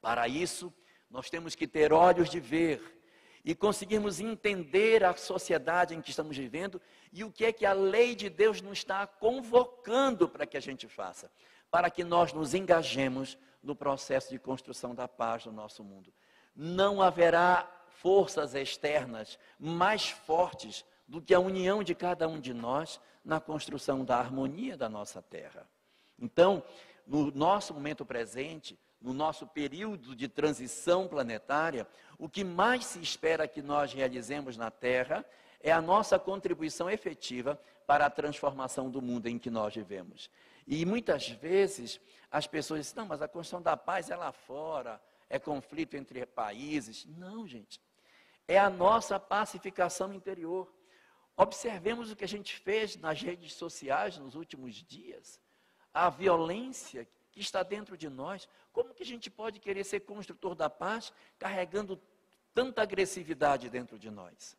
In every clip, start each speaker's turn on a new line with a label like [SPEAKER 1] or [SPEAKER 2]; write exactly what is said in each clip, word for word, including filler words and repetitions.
[SPEAKER 1] Para isso, nós temos que ter olhos de ver e conseguirmos entender a sociedade em que estamos vivendo e o que é que a lei de Deus nos está convocando para que a gente faça, para que nós nos engajemos no processo de construção da paz no nosso mundo. Não haverá forças externas mais fortes do que a união de cada um de nós na construção da harmonia da nossa terra. Então, no nosso momento presente, no nosso período de transição planetária, o que mais se espera que nós realizemos na Terra é a nossa contribuição efetiva para a transformação do mundo em que nós vivemos. E muitas vezes as pessoas dizem, não, mas a construção da paz é lá fora, é conflito entre países. Não, gente, é a nossa pacificação interior. Observemos o que a gente fez nas redes sociais nos últimos dias, a violência que está dentro de nós. Como que a gente pode querer ser construtor da paz carregando tanta agressividade dentro de nós?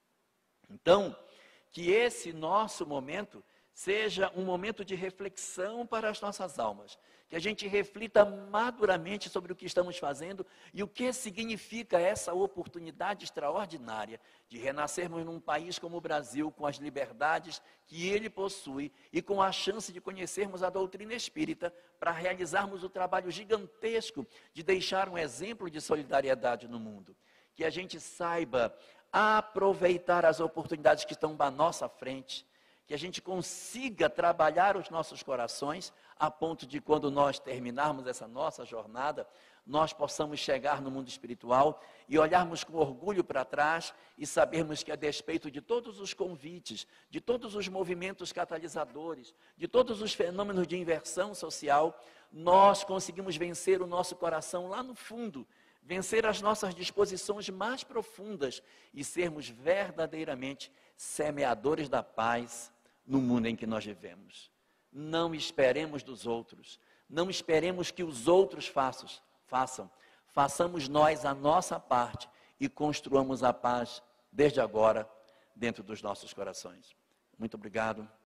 [SPEAKER 1] Então, que esse nosso momento seja um momento de reflexão para as nossas almas, que a gente reflita maduramente sobre o que estamos fazendo e o que significa essa oportunidade extraordinária de renascermos num país como o Brasil, com as liberdades que ele possui e com a chance de conhecermos a doutrina espírita para realizarmos o trabalho gigantesco de deixar um exemplo de solidariedade no mundo. Que a gente saiba aproveitar as oportunidades que estão à nossa frente, que a gente consiga trabalhar os nossos corações a ponto de, quando nós terminarmos essa nossa jornada, nós possamos chegar no mundo espiritual e olharmos com orgulho para trás e sabermos que, a despeito de todos os convites, de todos os movimentos catalisadores, de todos os fenômenos de inversão social, nós conseguimos vencer o nosso coração lá no fundo, vencer as nossas disposições mais profundas e sermos verdadeiramente semeadores da paz no mundo em que nós vivemos. Não esperemos dos outros, não esperemos que os outros façam, façam. Façamos nós a nossa parte e construamos a paz desde agora dentro dos nossos corações. Muito obrigado.